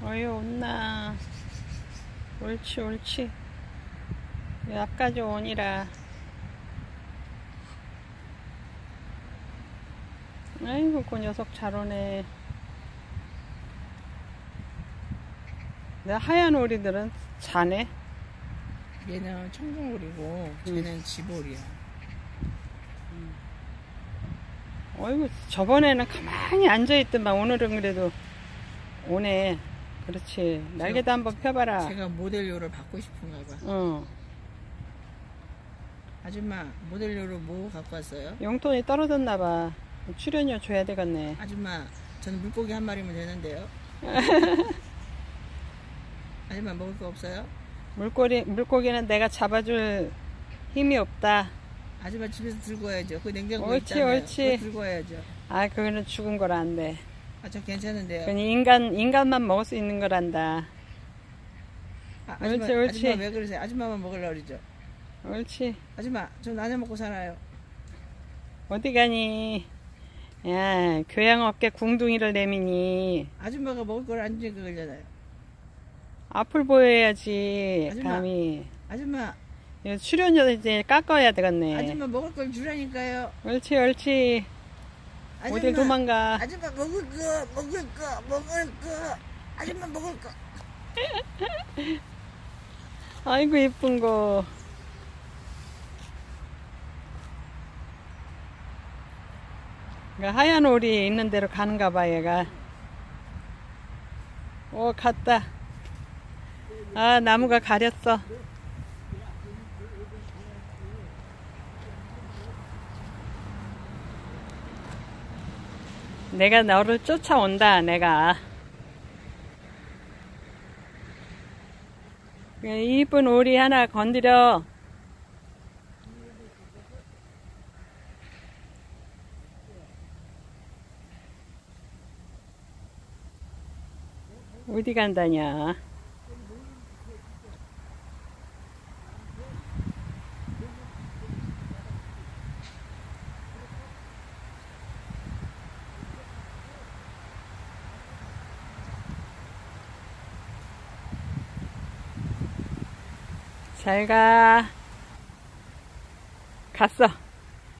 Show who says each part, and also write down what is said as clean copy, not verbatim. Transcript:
Speaker 1: 어휴, 온나. 옳지, 옳지. 앞까지 오니라. 아이고, 그 녀석 잘 오네. 하얀 오리들은 자네?
Speaker 2: 얘는 청둥오리고 쟤는 지보리야.
Speaker 1: 어이구, 저번에는 가만히 앉아있더만 오늘은 그래도 오네. 그렇지. 날개도 한번 펴봐라.
Speaker 2: 제가 모델료를 받고 싶은가 봐.
Speaker 1: 응.
Speaker 2: 아줌마, 모델료로 뭐 갖고 왔어요?
Speaker 1: 용돈이 떨어졌나봐. 출연료 줘야 되겠네.
Speaker 2: 아줌마, 저는 물고기 한 마리면 되는데요. 아줌마 먹을 거 없어요?
Speaker 1: 물고기는 내가 잡아줄 힘이 없다.
Speaker 2: 아줌마 집에서 들고 와야죠. 그 냉장고에
Speaker 1: 옳지,
Speaker 2: 있잖아요.
Speaker 1: 옳지.
Speaker 2: 그거 들고 와야죠.
Speaker 1: 아, 그거는 죽은 거라 안 돼.
Speaker 2: 아, 저 괜찮은데요.
Speaker 1: 그건 인간만 먹을 수 있는 거란다.
Speaker 2: 아줌마,
Speaker 1: 옳지, 옳지.
Speaker 2: 아줌마 왜 그러세요? 아줌마만 먹으려고 그러죠.
Speaker 1: 옳지.
Speaker 2: 아줌마, 저 나눠 먹고 살아요.
Speaker 1: 어디 가니? 야, 교양 없게 궁둥이를 내미니.
Speaker 2: 아줌마가 먹을 걸 안 주니까 그러잖아요.
Speaker 1: 앞을 보여야지.
Speaker 2: 아줌마.
Speaker 1: 감히.
Speaker 2: 아줌마,
Speaker 1: 이거 출연료 이제 깎아야 되겠네.
Speaker 2: 아줌마 먹을 걸 주라니까요.
Speaker 1: 옳지, 옳지.
Speaker 2: 아줌마,
Speaker 1: 어딜 도망가.
Speaker 2: 아줌마 먹을 거. 아줌마 먹을 거.
Speaker 1: 아이고, 이쁜 거. 그러니까 하얀 오리 있는 대로 가는가 봐, 얘가. 오, 갔다. 아, 나무가 가렸어. 내가 너를 쫓아온다, 내가. 이쁜 오리 하나 건드려. 어디 간다냐. 잘 가. 갔어.